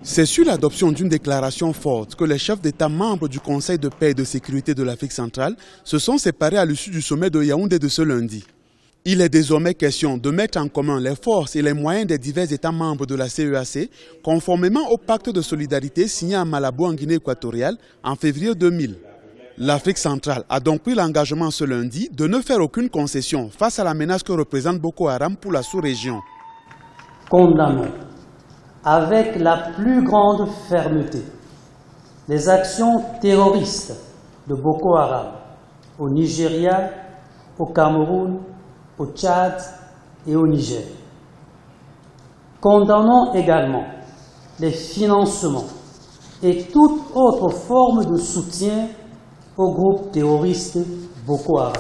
C'est sur l'adoption d'une déclaration forte que les chefs d'État membres du Conseil de paix et de sécurité de l'Afrique centrale se sont séparés à l'issue du sommet de Yaoundé de ce lundi. Il est désormais question de mettre en commun les forces et les moyens des divers États membres de la CEAC, conformément au pacte de solidarité signé à Malabo en Guinée équatoriale en février 2000. L'Afrique centrale a donc pris l'engagement ce lundi de ne faire aucune concession face à la menace que représente Boko Haram pour la sous-région. Condamnons avec la plus grande fermeté les actions terroristes de Boko Haram au Nigeria, au Cameroun, au Tchad et au Niger. Condamnons également les financements et toute autre forme de soutien au groupe terroriste Boko Haram.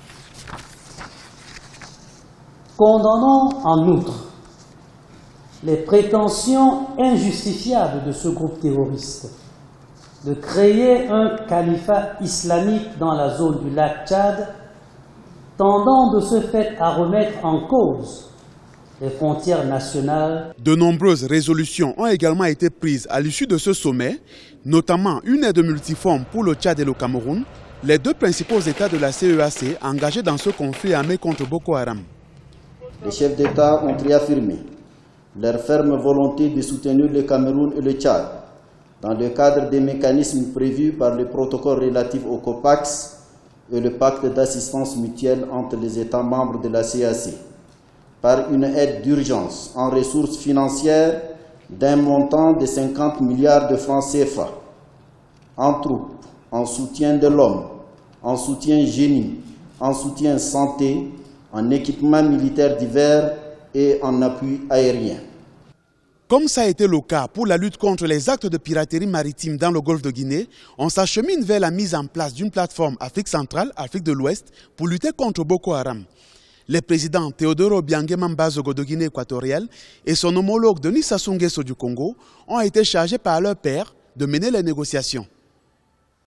Condamnons en outre les prétentions injustifiables de ce groupe terroriste de créer un califat islamique dans la zone du lac Tchad, tendant de ce fait à remettre en cause les frontières nationales. De nombreuses résolutions ont également été prises à l'issue de ce sommet, notamment une aide multiforme pour le Tchad et le Cameroun, les deux principaux États de la CEAC engagés dans ce conflit armé contre Boko Haram. Les chefs d'État ont réaffirmé leur ferme volonté de soutenir le Cameroun et le Tchad dans le cadre des mécanismes prévus par le protocole relatif au COPAX et le pacte d'assistance mutuelle entre les États membres de la CEAC, par une aide d'urgence en ressources financières d'un montant de 50 milliards de francs CFA, en troupes, en soutien de l'homme, en soutien génie, en soutien santé, en équipements militaires divers et en appui aérien. Comme ça a été le cas pour la lutte contre les actes de piraterie maritime dans le golfe de Guinée, on s'achemine vers la mise en place d'une plateforme Afrique centrale, Afrique de l'Ouest pour lutter contre Boko Haram. Les présidents Théodore Obiang Mambazogo de Guinée équatoriale et son homologue Denis Sassou Nguesso du Congo ont été chargés par leur père de mener les négociations.